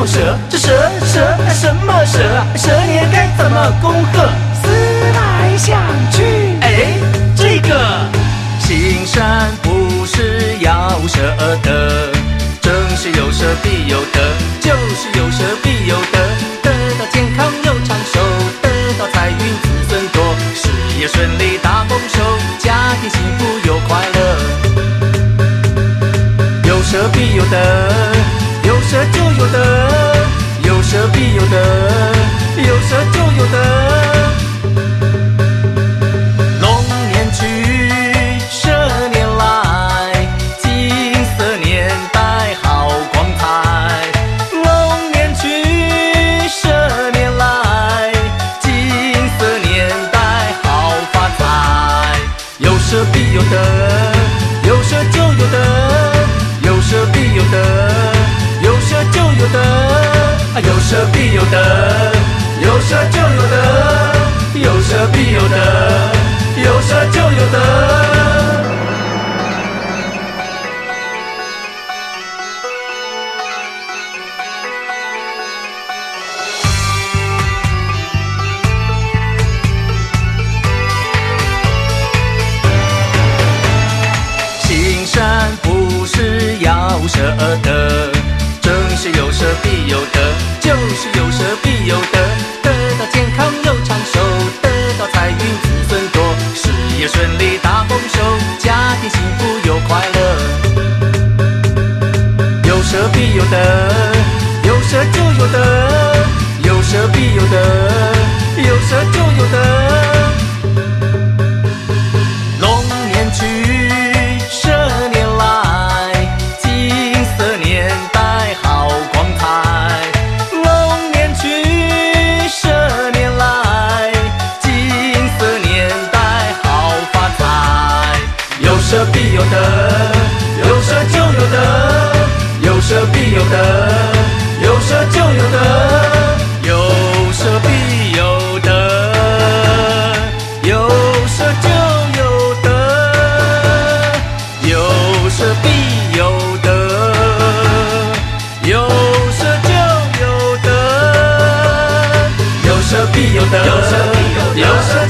要蛇，这蛇什么蛇啊？蛇年该怎么恭贺？ 思来想去， 哎，这个行善不是要舍得，正是有舍必有得，就是有舍必有得，得到健康又长寿，得到财运子孙多，事业顺利大丰收，家庭幸福又快乐。有舍必有得，有舍就有得，有舍必有得，有舍就有得。龙年去，蛇年来，金色年代好光彩。龙年去，蛇年来，金色年代好发财。有舍必有得，有舍就有得，有舍必有得，有舍就有得，有舍必有得，有舍就有得，有舍必有得，有舍就有得。行善不是要舍得，正是有舍必有得，就是有舍必有得，得到健康又长寿，得到财运子孙多，事业顺利大丰收，家庭幸福又快乐。有舍必有得，有舍就有得，有舍必有得，有舍就有得。龙年去，蛇年来，金色年代好光彩。龙年去，蛇年来，金色年代好发财。有舍必有得，有舍就有得，有舍必有得，有舍就有得，有舍必有得，有舍就有得，有舍必有得，有舍就有得，有舍必有得，有舍